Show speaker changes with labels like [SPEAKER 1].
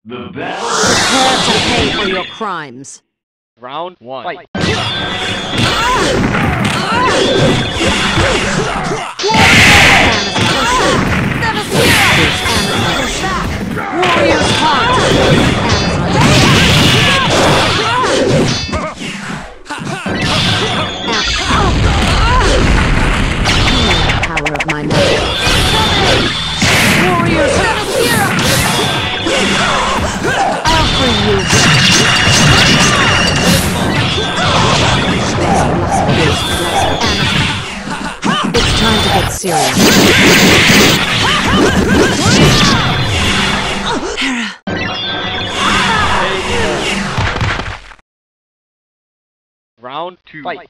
[SPEAKER 1] The battle.
[SPEAKER 2] Prepare to pay for your crimes.
[SPEAKER 3] Round one. Fight.
[SPEAKER 2] Warrior's heart. Power of my magic. Warrior's I'll free you. It's time to get serious.
[SPEAKER 3] Round two. Fight.